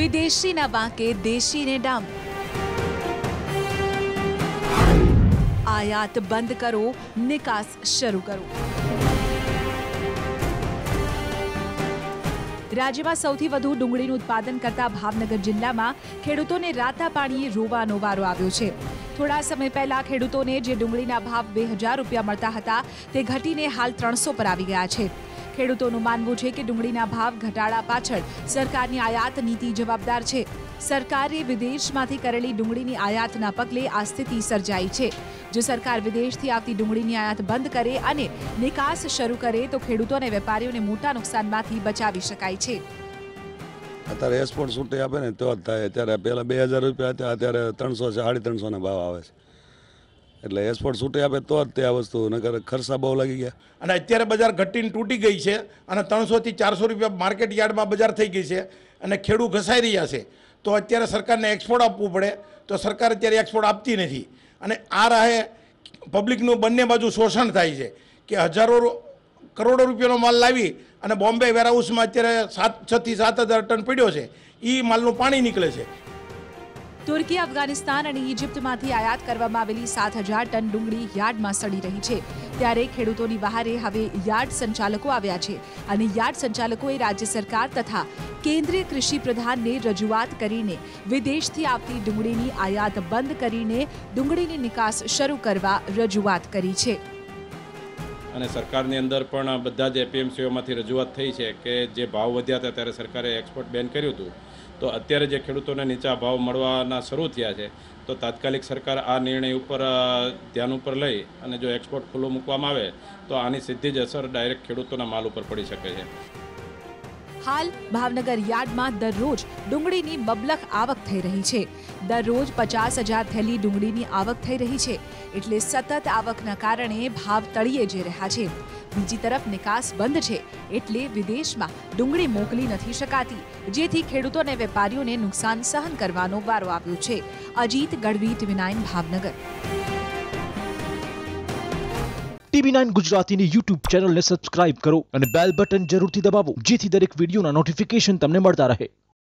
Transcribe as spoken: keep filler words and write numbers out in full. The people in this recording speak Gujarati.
विदेशी ना वांके देशी ने डाम। आयात बंद करो, निकास शुरू करो। राज्यમાં સૌથી વધુ ડુંગળીનું ઉત્પાદન કરતા ભાવનગર જિલ્લામાં ખેડૂતોને રાતા પાણીએ રોવાનો વારો આવ્યો છે। થોડા સમય પહેલા ખેડૂતોને જે ડુંગળીના ભાવ બે હજાર રૂપિયા મળતા હતા તે ઘટીને હાલ ત્રણસો પર આવી ગયા છે। ખેડૂતોનું માનવું છે કે ડુંગળીના ભાવ ઘટાડા પાછળ સરકારની આયાત નીતિ જવાબદાર છે। સરકારે વિદેશમાંથી કરેલી ડુંગળીની આયાતના પગલે આ સ્થિતિ સર્જાઈ છે। જો સરકાર વિદેશથી આવતી ડુંગળીની આયાત બંધ કરે અને નિકાસ શરૂ કરે તો ખેડૂતો અને વેપારીઓને મોટા નુકસાનમાંથી બચાવી શકાય છે। અત્યારે એક્સપોર્ટ છૂટી આપે ને તો જ થાય। અત્યારે પહેલા બે હજાર રૂપિયા હતા, અત્યારે ત્રણસો સાડી ત્રણસો ના ભાવ આવે છે। એટલે એક્સપોર્ટ છૂટી આપે તો જ તે આ વસ્તુ, નકર ખર્ચા બહુ લાગી ગયા। અને અત્યારે બજાર ઘટીને તૂટી ગઈ છે અને ત્રણસો થી ચારસો રૂપિયા માર્કેટ યાર્ડમાં બજાર થઈ ગઈ છે અને ખેડૂત ઘસાઈ રહ્યા છે। તો અત્યારે સરકારને એક્સપોર્ટ આપવું પડે તો સરકાર અત્યારે એક્સપોર્ટ આપતી નથી અને આ રાહે પબ્લિકનું બંને બાજુ શોષણ થાય છે કે હજારો કરોડો રૂપિયાનો માલ લાવી અને બોમ્બે વેરહાઉસમાં અત્યારે સાત છ થી સાત હજાર ટન પડ્યો છે, એ માલનું પાણી નીકળે છે। તુર્કી, અફઘાનિસ્તાન અને ઇજિપ્તમાંથી આયાત કરવામાં આવેલી સાત હજાર ટન ડુંગળી યાર્ડમાં સડી રહી છે। ત્યારે ખેડૂતોની વહારે હવે યાર્ડ સંચાલકો આવ્યા છે અને યાર્ડ સંચાલકોએ રાજ્ય સરકાર તથા કેન્દ્રીય કૃષિ પ્રધાનને રજૂઆત કરીને વિદેશથી આવતી ડુંગળીની આયાત બંધ કરીને ડુંગળીની નિકાસ શરૂ કરવા રજૂઆત કરી છે। અને સરકારની અંદર પણ બધા જ એપીએમસીઓમાંથી રજૂઆત થઈ છે કે જે ભાવ વધ્યા હતા ત્યારે સરકારે એક્સપોર્ટ બેન કર્યું હતું, તો અત્યારે જે ખેડૂતોને નીચા ભાવ મળવાના શરૂ થયા છે તો તાત્કાલિક સરકાર આ નિર્ણય ઉપર ધ્યાન ઉપર લઈ અને જો એક્સપોર્ટ ખુલ્લો મૂકવામાં આવે તો આની સીધી જ અસર ડાયરેક્ટ ખેડૂતોના માલ ઉપર પડી શકે છે। હાલ ભાવનગર યાર્ડમાં દરરોજ ડુંગળીની મબલખ આવક થઈ રહી છે। દરરોજ પચાસ હજાર થેલી ડુંગળીની આવક થઈ રહી છે, એટલે સતત આવકના કારણે ભાવ તળિયે જઈ રહ્યા છે। બીજી તરફ નિકાસ બંધ છે એટલે વિદેશમાં ડુંગળી મોકલી નથી શકાતી, જેથી ખેડૂતો અને વેપારીઓને નુકસાન સહન કરવાનો વારો આવ્યો છે। Ajit Gadhvi, TV nine, Bhavnagar. TV nine ગુજરાતીની યુટ્યુબ ચેનલને સબસ્ક્રાઇબ કરો અને બેલ બટન જરૂરથી દબાવો, જેથી દરેક વિડીયોના નોટિફિકેશન તમને મળતા રહે।